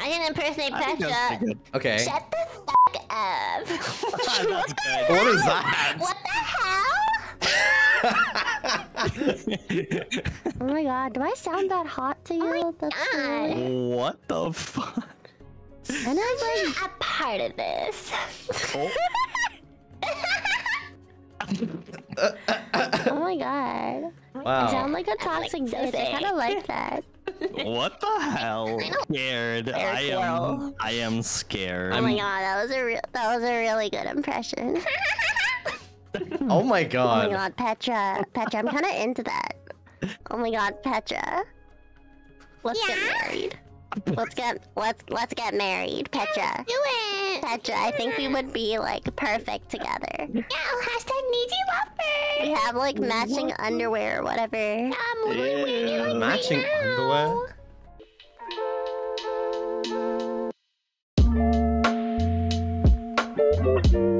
I can impersonate I think that's Petra. pretty good. Okay. Shut the f*** up. That's good. What is that? What the hell? Oh my god, do I sound that hot to you? my That's God. really... What the fuck? And I was A part of this. Oh. like, oh my god. I sound Wow. like a toxic like, so bitch. I sick. kind of like that. What the hell? Scared. I am scared. Oh my god, that was a really good impression. Oh my Oh my god. god, Petra. Petra, I'm kind of into that. Oh my god, Petra. Let's get married. Let's get married, Petra. Do it. Petra, I think we would be like perfect together. Yeah, hashtag NIJIPETS. We have like matching underwear or whatever. I'm literally wearing it like Matching right now. underwear?